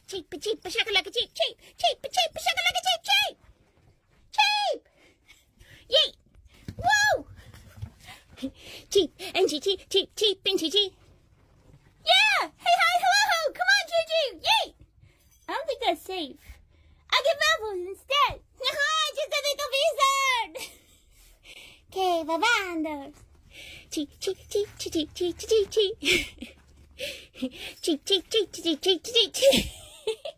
cheap, cheap, shakalaka cheap, cheap, cheap, cheap, shakalaka cheap, cheap, cheap. Yay! Whoa! Cheap and cheap, cheap, cheap, cheap and cheap, cheap. Yeah! Hey, hi, hello! Come on, cheap, cheap! Yay! I don't think that's safe. I'll get bubbles instead. Just a little wizard. Okay, bye-bye. Cheap, cheap, cheap, cheap, cheap, cheap, cheap, cheap. Cheap, cheap, cheap, cheap, cheap, cheap, cheap.